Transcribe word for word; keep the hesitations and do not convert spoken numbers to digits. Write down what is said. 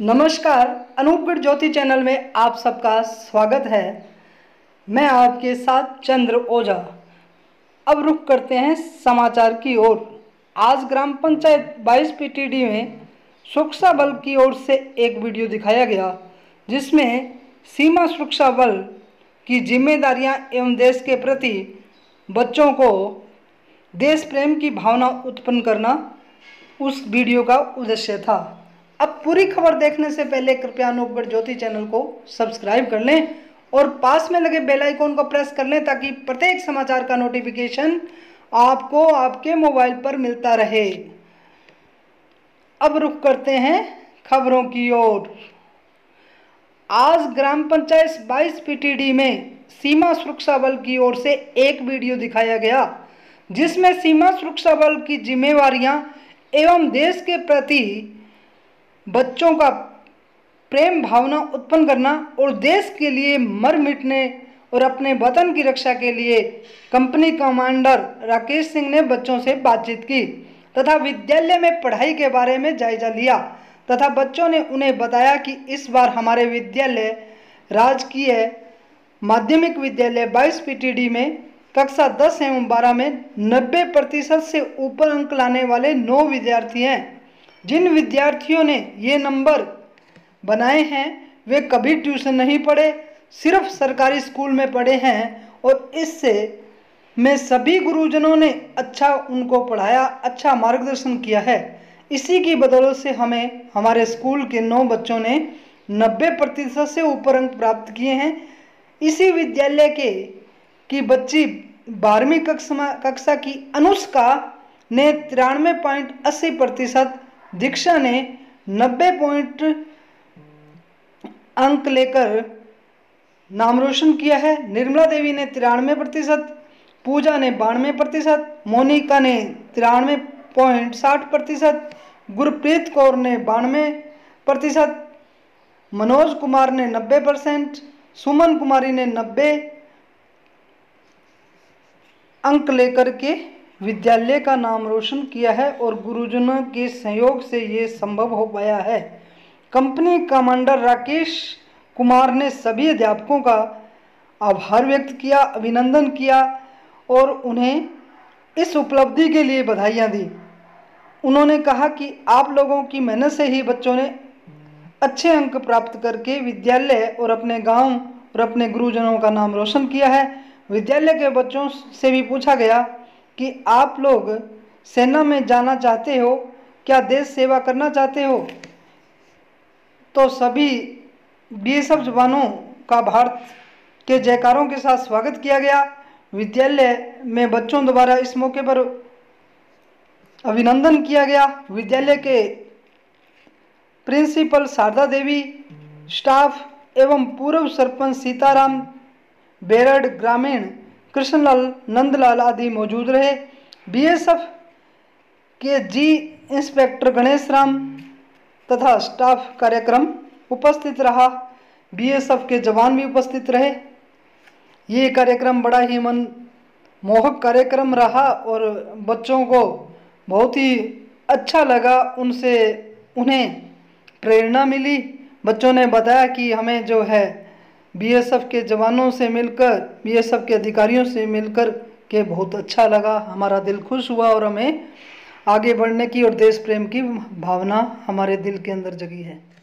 नमस्कार, अनूपगढ़ ज्योति चैनल में आप सबका स्वागत है। मैं आपके साथ चंद्र ओझा। अब रुख करते हैं समाचार की ओर। आज ग्राम पंचायत बाईस पीटीडी में सुरक्षा बल की ओर से एक वीडियो दिखाया गया, जिसमें सीमा सुरक्षा बल की जिम्मेदारियां एवं देश के प्रति बच्चों को देश प्रेम की भावना उत्पन्न करना उस वीडियो का उद्देश्य था। अब पूरी खबर देखने से पहले कृपया अनूपगढ़ ज्योति चैनल को सब्सक्राइब कर लें और पास में लगे बेल आइकन को प्रेस कर लें, ताकि प्रत्येक समाचार का नोटिफिकेशन आपको आपके मोबाइल पर मिलता रहे। अब रुख करते हैं खबरों की ओर। आज ग्राम पंचायत बाईस पीटीडी में सीमा सुरक्षा बल की ओर से एक वीडियो दिखाया गया, जिसमें सीमा सुरक्षा बल की जिम्मेवारियां एवं देश के प्रति बच्चों का प्रेम भावना उत्पन्न करना और देश के लिए मर मिटने और अपने वतन की रक्षा के लिए कंपनी कमांडर राकेश सिंह ने बच्चों से बातचीत की तथा विद्यालय में पढ़ाई के बारे में जायजा लिया तथा बच्चों ने उन्हें बताया कि इस बार हमारे विद्यालय राजकीय माध्यमिक विद्यालय बाईस पीटीडी में कक्षा दस एवं बारह में नब्बे प्रतिशत से ऊपर अंक लाने वाले नौ विद्यार्थी हैं। जिन विद्यार्थियों ने ये नंबर बनाए हैं वे कभी ट्यूशन नहीं पढ़े, सिर्फ सरकारी स्कूल में पढ़े हैं और इससे में सभी गुरुजनों ने अच्छा उनको पढ़ाया, अच्छा मार्गदर्शन किया है। इसी की बदौलत से हमें हमारे स्कूल के नौ बच्चों ने नब्बे प्रतिशत से ऊपर अंक प्राप्त किए हैं। इसी विद्यालय के की बच्ची बारहवीं कक्षा कक्षा की अनुष्का ने तिरानवे पॉइंट अस्सी प्रतिशत, दीक्षा ने नब्बे पॉइंट अंक लेकर नाम रोशन किया है। निर्मला देवी ने तिरानवे प्रतिशत, पूजा ने बानवे प्रतिशत, मोनिका ने तिरानवे पॉइंट साठ प्रतिशत, गुरप्रीत कौर ने बानवे प्रतिशत, मनोज कुमार ने नब्बे परसेंट, सुमन कुमारी ने नब्बे अंक लेकर के विद्यालय का नाम रोशन किया है और गुरुजनों के सहयोग से ये संभव हो पाया है। कंपनी कमांडर राकेश कुमार ने सभी अध्यापकों का आभार व्यक्त किया, अभिनंदन किया और उन्हें इस उपलब्धि के लिए बधाइयाँ दी। उन्होंने कहा कि आप लोगों की मेहनत से ही बच्चों ने अच्छे अंक प्राप्त करके विद्यालय और अपने गांव और अपने गुरुजनों का नाम रोशन किया है। विद्यालय के बच्चों से भी पूछा गया कि आप लोग सेना में जाना चाहते हो, क्या देश सेवा करना चाहते हो? तो सभी बीएसएफ जवानों का भारत के जयकारों के साथ स्वागत किया गया। विद्यालय में बच्चों द्वारा इस मौके पर अभिनंदन किया गया। विद्यालय के प्रिंसिपल शारदा देवी, स्टाफ एवं पूर्व सरपंच सीताराम बेरड़, ग्रामीण कृष्णलाल, नंदलाल आदि मौजूद रहे। बीएसएफ के जी इंस्पेक्टर गणेश राम तथा स्टाफ कार्यक्रम उपस्थित रहा। बीएसएफ के जवान भी उपस्थित रहे। ये कार्यक्रम बड़ा ही मन मोहक कार्यक्रम रहा और बच्चों को बहुत ही अच्छा लगा। उनसे उन्हें प्रेरणा मिली। बच्चों ने बताया कि हमें जो है बीएसएफ के जवानों से मिलकर, बीएसएफ के अधिकारियों से मिलकर के बहुत अच्छा लगा, हमारा दिल खुश हुआ और हमें आगे बढ़ने की और देश प्रेम की भावना हमारे दिल के अंदर जगी है।